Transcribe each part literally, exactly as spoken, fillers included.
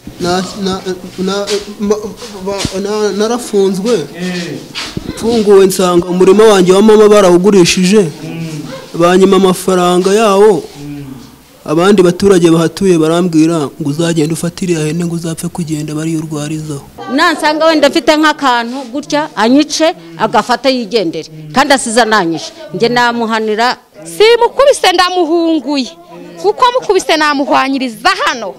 narafunzwe mfunguwe nsanga umurimo wanjye wa mama barawugurishije banyima amafaranga yawo abandi baturage bahatuye barambwira ngo uzagenda ufatire ihene ngo uzapfe kugenda bari urwarizaho nansanga wenda mfite nk'akantu gutya anyice agafata yigendere kandi asiza nanyishe nge namuhanira si mukubise ndamuhunguye kuko mukubise namuhwanyiriza hano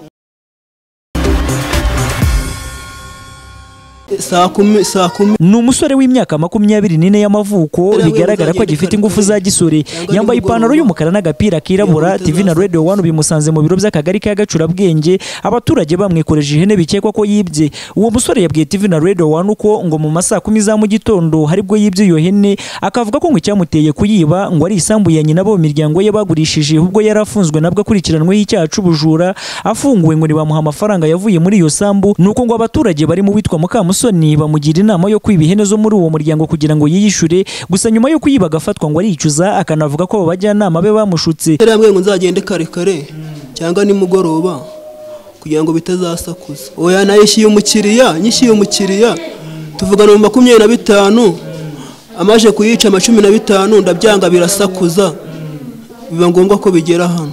saa kumi saa kumi. Ni umusore w'imyaka makumyabiri n'ine y'amavuko bigaragara ko agifite ingufu za gisore, yambaye ipantaro y'umukara n'agapira kirabura. T V na Radio One bimusanze mu biro by'akagari ka Gacurabwenge, abaturage bamwikoreje ihene bikekwa ko yibye. Uwo musore yabwiye T V na Radio One uko ngo mu masaa kumi za mu gitondo haribwo yibye iyo hene, akavuga ko ngo cyamuteye kuyiba ngo ari isambu ya nyina bo miryango ye bagurishije, ubwo yarafunzwe nabwo akurikiranweho icyaha cy'ubujura. Afunguwe ngo nibamuha amafaranga yavuye muri iyo sambu, nuko ngo abaturage bari mu witwa Mukamusoni bamugira inama yo kwiba ihene zo muri uwo muryango kugira ngo yiyishure. Gusa nyuma yo kuyiba agafatwa ngo aricuza, akanavuga ko babajyanama be bamushutse. Yambwiye ngo nzagende kare kare cyangwa nimugoroba kugira ngo bitazasakuza. Oya nayishiye umukiriya, nyishiye umukiriya tuvugana mu makumyabiri na bitanu, amaje kuyica amacumi na bitanu ndabyanga birasakuza, biba ngombwa ko bigera hano.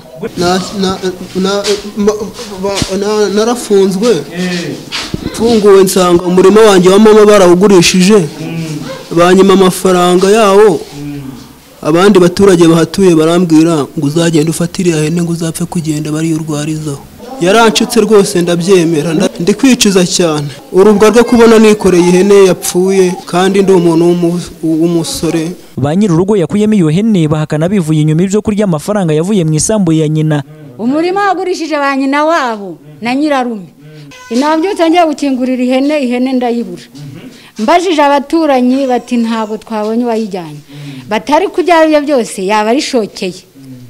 Narafunzwe mfunguwe nsanga umurimo wanjye wa mama barawugurishije banyima amafaranga yawo abandi baturage bahatuye barambwira ngo uzagenda ufatire ihene ngo uzapfe kugenda bari urwarizaho. Yarancutse rwose ndabyemera, ndi kwicuza cyane urubwa rwo kubona nikoreye ihene yapfuye kandi ndi umuntu w'umusore. Ba nyir'urugo yakuyemo iyo hene bahakana bivuye inyuma ibyo kurya amafaranga yavuye mu isambu ya nyina. Umurimo wagurishije ba nyina wabo na nyirarume. Inabyo tangiye gukingurira ihene, ihene ndayibura. Mbajije abaturanyi bati ntabwo twabonye wayijyanye. Batari kujya ibyo byose yaba ari shokeye.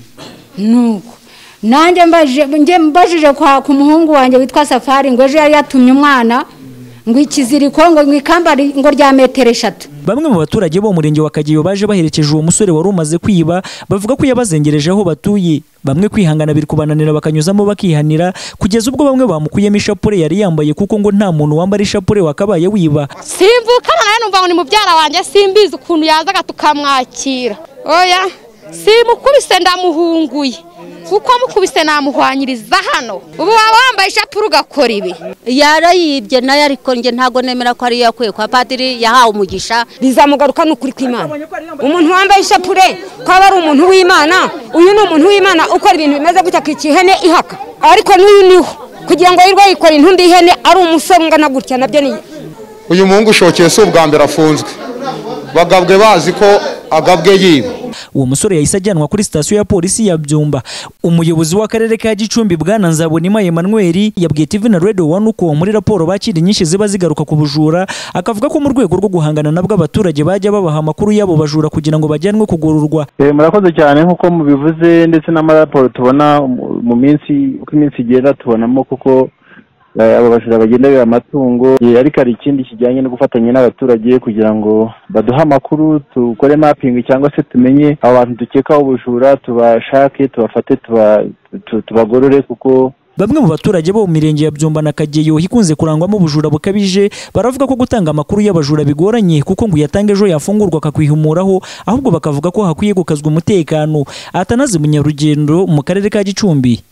Nuko nanjye mbajije nge mbajije kwa ku muhungu wanjye witwa Safari ngo ejo yari yatumye umwana ngo ikiziriko ngo mwikambari ngo rya metero eshatu. Bamwe mu baturage bo murenge wa Kageyo baje baherekeje uwo musore wari umaze kwiba, bavuga ko yabazengereje aho batuye. Bamwe kwihangana biri kubananira bakanyuzamo bakihanira, kugeza ubwo bamwe bamukuyemo ishapure yari yambaye kuko ngo nta muntu wambara ishapure wakabaye wiba. Simvukana nawe numva ngo ni mubyara wanjye, simbizi ukuntu yazaga tukamwakira. Oya simukubise ndamuhunguye kuko mukubise namuhwanyiriza hano. Ubu waba wambaye ishapure ugakora ibi. Yarayibye nayo ariko nge ntago nemera ko ari yakwiye kwa padiri yahawe umugisha. Bizamugaruka n'ukuri kw'Imana. Umuntu wambaye ishapure ko aba ari umuntu w'Imana, uyu ni umuntu w'Imana ukora ibintu bimeze gutya k'ihene ihaka. Ariko n'uyu niho kugira ngo yirwe yikora intundi ihene ari umusore ngana gutya nabyo ni. Uyu muhungu ushokeye si ubwa mbere afunzwe, bagabwe bazi ko agabwe yiba. Uwo musore yahise ajyanwa kuri sitasiyo ya polisi ya Byumba. Umuyobozi w'akarere ka Gicumbi Bwana Nzabonima Emmanuel yabwiye T V na Radio One uko muri raporo bakiri nyinshi ziba zigaruka ku bujura, akavuga ko mu rwego rwo guhangana nabwo abaturage bajya babaha amakuru yabo bajura kugira ngo bajyanwe kugororwa. Eh murakoze cyane nkuko mubivuze, ndetse n'amaraporo tubona mu minsi uko iminsi igenda tubonamo kuko aba bajura bagendera amatungo, ariko ari ikindi kijyanye no gufatanya n'abaturage kugira ngo baduha amakuru, tukore mapping cyangwa se tumenye abo bantu dukeka ubujura, tubashake tubafate tubagorore. Kuko bamwe mu baturage bo mu mirenge ya Byumba na Kageyo hikunze kurangwamo ubujura bukabije, baravuga ko gutanga amakuru y'abajura bigoranye kuko ngo yatange ejo yafungurwa akakwihumuraho, ahubwo bakavuga ko hakwiye gukazwa umutekano. Atanazi Munyarugendo mu karere ka Gicumbi.